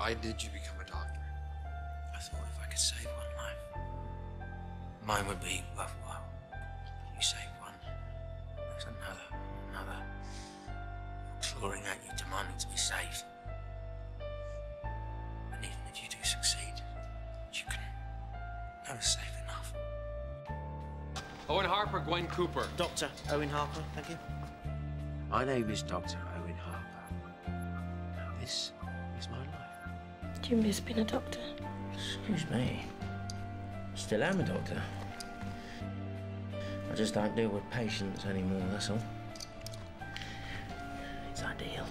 Why did you become a doctor? I thought if I could save one life, mine would be worthwhile. You save one, there's another, clawing at you, demanding to be saved. And even if you do succeed, you can never save enough. Owen Harper, Gwen Cooper. Dr. Owen Harper, thank you. My name is Dr. Owen Harper. Now this is my life. Do you miss being a doctor? Excuse me. Still am a doctor. I just don't deal with patients anymore, that's all. It's ideal.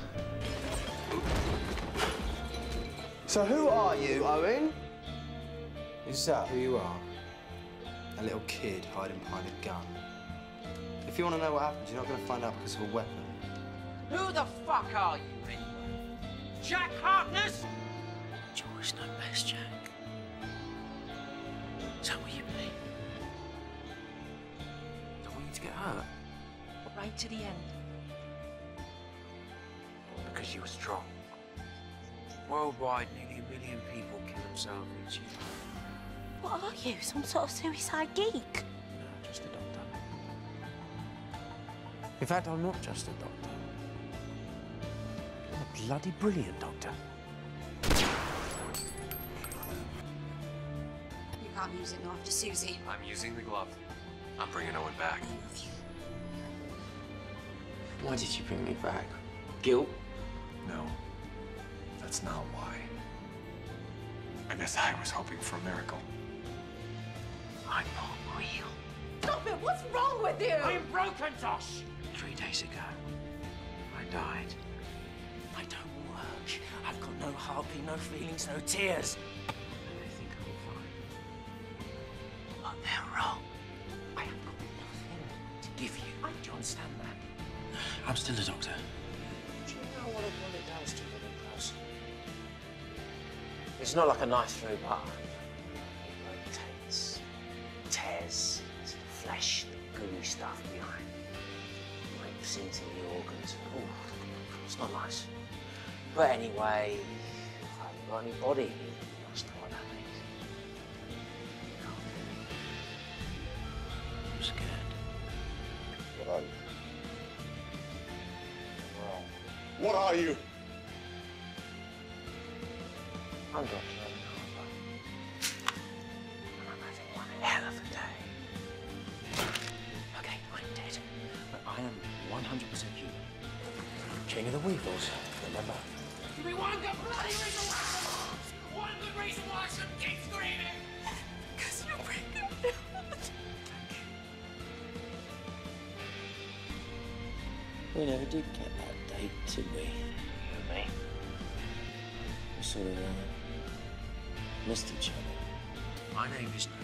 So who are you, Owen? Is that who you are? A little kid hiding behind a gun. If you want to know what happened, you're not going to find out because of a weapon. Who the fuck are you, anyway? Jack Harkness? You always know best, Jack. Is that what you mean? Don't want you to get hurt. Right to the end. Because you were strong. Worldwide, nearly 1 million people kill themselves each year. What are you, some sort of suicide geek? No, just a doctor. In fact, I'm not just a doctor. I'm a bloody brilliant doctor. You can't use it now after Susie. I'm using the glove. I'm bringing Owen back. Why did you bring me back? Guilt? No, that's not why. I guess I was hoping for a miracle. I'm not real. Stop it! What's wrong with you? I'm broken, Josh! 3 days ago, I died. I don't work. I've got no heartbeat, no feelings, no tears. And they think I'm fine. But they're wrong. I have got nothing to give you. Do you understand that? I'm still a doctor. Do you know what it does to a living person? It's not like a knife through butter. It rotates, tears into the flesh, the gooey stuff behind. Rips into the organs. Oh, it's not nice. But anyway, if I haven't got any body, you must know what that means. I'm scared. What are you? What are you? I'm Dr. Owen Harper. And I'm having one hell of a day. Okay, I'm dead. But I am 100% human. King of the Weevils, remember? Give me one good bloody reason why! One good reason why I shouldn't keep screaming! Because you're breaking me down. We never did get that date, did we? You and me. We sort of missed each other. My name is